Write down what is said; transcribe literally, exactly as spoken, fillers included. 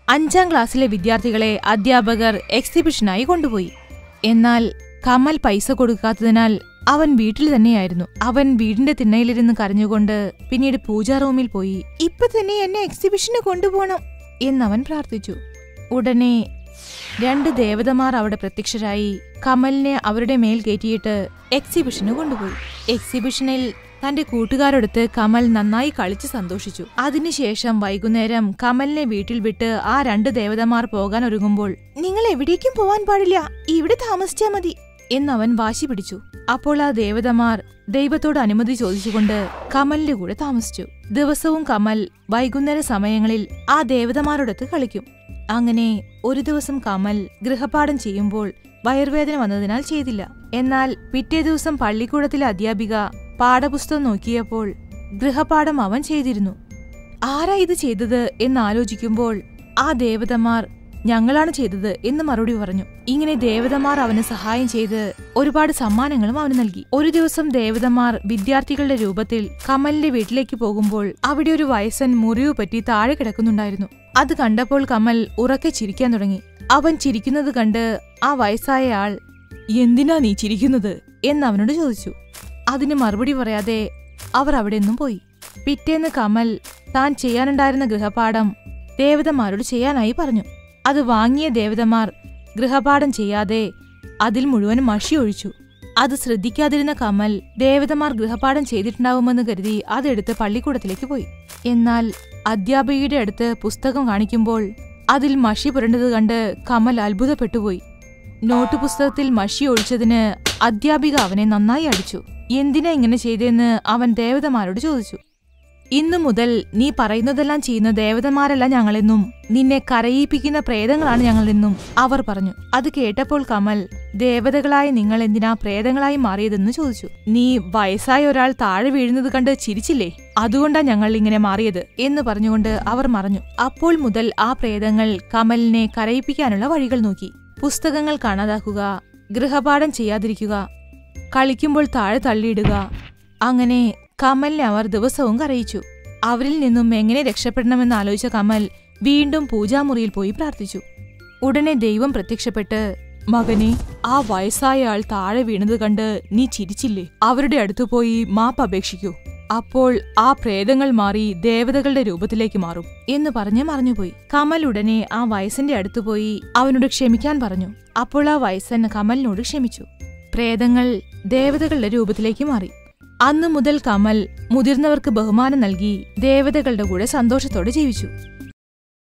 അഞ്ചാം ക്ലാസ്സിലെ വിദ്യാർത്ഥികളെ അധ്യാപകർ എക്സിബിഷനായി കൊണ്ടുപോയി. എന്നാൽ കമൽ പൈസ കൊടുക്കാത്തതിനാൽ അവൻ വീട്ടിൽ തന്നെയായിരുന്നു. അവൻ വീടിന്റെ തിണ്ണയിലിരുന്ന് കരഞ്ഞുകൊണ്ട് പിന്നീട് പൂജാ റൂമിൽ പോയി ഇപ്പൊ തന്നെ എന്നെ എക്സിബിഷന് കൊണ്ടുപോകണം എന്നവൻ പ്രാർത്ഥിച്ചു. ഉടനെ രണ്ട് ദേവതമാർ അവിടെ പ്രത്യക്ഷരായി കമലിനെ അവരുടെ മേൽ കയറ്റിയിട്ട് എക്സിബിഷന് കൊണ്ടുപോയി. എക്സിബിഷനിൽ തന്റെ കൂട്ടുകാരോടൊത്ത് കമൽ നന്നായി കളിച്ച് സന്തോഷിച്ചു. അതിനുശേഷം വൈകുന്നേരം കമലിനെ വീട്ടിൽ വിട്ട് ആ രണ്ട് ദേവതമാർ പോകാൻ ഒരുങ്ങുമ്പോൾ നിങ്ങൾ എവിടേക്കും പോവാൻ പാടില്ല, ഇവിടെ താമസിച്ചാ മതി എന്നവൻ വാശി പിടിച്ചു. അപ്പോൾ ആ ദേവതമാർ ദൈവത്തോട് അനുമതി ചോദിച്ചുകൊണ്ട് കമലിന്റെ കൂടെ താമസിച്ചു. ദിവസവും കമൽ വൈകുന്നേര സമയങ്ങളിൽ ആ ദേവതമാരോടൊത്ത് കളിക്കും. അങ്ങനെ ഒരു ദിവസം കമൽ ഗൃഹപാഠം ചെയ്യുമ്പോൾ വയർവേദന വന്നതിനാൽ ചെയ്തില്ല. എന്നാൽ പിറ്റേ ദിവസം പള്ളിക്കൂടത്തിലെ അധ്യാപിക പാഠപുസ്തകം നോക്കിയപ്പോൾ ഗൃഹപാഠം അവൻ ചെയ്തിരുന്നു. ആരാ ഇത് ചെയ്തത് എന്നാലോചിക്കുമ്പോൾ ആ ദേവതമാർ ഞങ്ങളാണ് ചെയ്തത് എന്ന് മറുപടി പറഞ്ഞു. ഇങ്ങനെ ദേവതമാർ അവന് സഹായം ചെയ്ത് ഒരുപാട് സമ്മാനങ്ങളും അവന് നൽകി. ഒരു ദിവസം ദേവതമാർ വിദ്യാർത്ഥികളുടെ രൂപത്തിൽ കമലിന്റെ വീട്ടിലേക്ക് പോകുമ്പോൾ അവിടെ ഒരു വയസ്സൻ മുറിവ് പറ്റി താഴെ കിടക്കുന്നുണ്ടായിരുന്നു. അത് കണ്ടപ്പോൾ കമൽ ഉറക്കെ ചിരിക്കാൻ തുടങ്ങി. അവൻ ചിരിക്കുന്നത് കണ്ട് ആ വയസ്സായ ആൾ എന്തിനാ നീ ചിരിക്കുന്നത് എന്നവനോട് ചോദിച്ചു. അതിന് മറുപടി പറയാതെ അവർ അവിടെ നിന്നും പോയി. പിറ്റേന്ന് കമൽ താൻ ചെയ്യാനുണ്ടായിരുന്ന ഗൃഹപാഠം ദേവതമാരോട് ചെയ്യാനായി പറഞ്ഞു. അത് വാങ്ങിയ ദേവതമാർ ഗൃഹപാഠം ചെയ്യാതെ അതിൽ മുഴുവൻ മഷി ഒഴിച്ചു. അത് ശ്രദ്ധിക്കാതിരുന്ന കമൽ ദേവതമാർ ഗൃഹപാഠം ചെയ്തിട്ടുണ്ടാവുമെന്ന് കരുതി അതെടുത്ത് പള്ളിക്കൂടത്തിലേക്ക് പോയി. എന്നാൽ അധ്യാപികയുടെ അടുത്ത് പുസ്തകം കാണിക്കുമ്പോൾ അതിൽ മഷി പുരണ്ടത് കണ്ട് കമൽ അത്ഭുതപ്പെട്ടുപോയി. നോട്ട് പുസ്തകത്തിൽ മഷി ഒഴിച്ചതിന് അധ്യാപിക അവനെ നന്നായി അടിച്ചു. എന്തിനാ ഇങ്ങനെ ചെയ്തെന്ന് അവൻ ദേവതമാരോട് ചോദിച്ചു. ഇന്നു മുതൽ നീ പറയുന്നതെല്ലാം ചെയ്യുന്ന ദേവതമാരല്ല ഞങ്ങളെന്നും നിന്നെ കരയിപ്പിക്കുന്ന പ്രേതങ്ങളാണ് ഞങ്ങളെന്നും അവർ പറഞ്ഞു. അത് കേട്ടപ്പോൾ കമൽ ദേവതകളായ നിങ്ങൾ എന്തിനാ പ്രേതങ്ങളായി മാറിയതെന്ന് ചോദിച്ചു. നീ വയസ്സായ ഒരാൾ താഴെ വീഴുന്നത് കണ്ട് ചിരിച്ചില്ലേ, അതുകൊണ്ടാ ഞങ്ങൾ ഇങ്ങനെ മാറിയത് എന്ന് പറഞ്ഞുകൊണ്ട് അവർ മറഞ്ഞു. അപ്പോൾ മുതൽ ആ പ്രേതങ്ങൾ കമലിനെ കരയിപ്പിക്കാനുള്ള വഴികൾ നോക്കി. പുസ്തകങ്ങൾ കാണാതാക്കുക, ഗൃഹപാഠം ചെയ്യാതിരിക്കുക, കളിക്കുമ്പോൾ താഴെ തള്ളിയിടുക. അങ്ങനെ കമലിനെ അവർ ദിവസവും കരയിച്ചു. അവരിൽ നിന്നും എങ്ങനെ രക്ഷപ്പെടണമെന്ന് ആലോചിച്ച കമൽ വീണ്ടും പൂജാമുറിയിൽ പോയി പ്രാർത്ഥിച്ചു. ഉടനെ ദൈവം പ്രത്യക്ഷപ്പെട്ട്, മകനെ, ആ വയസ്സായ ആൾ താഴെ വീണത് കണ്ട് നീ ചിരിച്ചില്ലേ, അവരുടെ അടുത്തു പോയി മാപ്പ് അപേക്ഷിക്കൂ. അപ്പോൾ ആ പ്രേതങ്ങൾ മാറി ദേവതകളുടെ രൂപത്തിലേക്ക് മാറും എന്ന് പറഞ്ഞ് മറഞ്ഞുപോയി. കമൽ ഉടനെ ആ വയസ്സന്റെ അടുത്തുപോയി അവനോട് ക്ഷമിക്കാൻ പറഞ്ഞു. അപ്പോൾ ആ വയസ്സൻ കമലിനോട് ക്ഷമിച്ചു. പ്രേതങ്ങൾ ദേവതകളുടെ രൂപത്തിലേക്ക് മാറി. അന്നു മുതൽ കമൽ മുതിർന്നവർക്ക് ബഹുമാനം നൽകി ദേവതകളുടെ കൂടെ സന്തോഷത്തോടെ ജീവിച്ചു.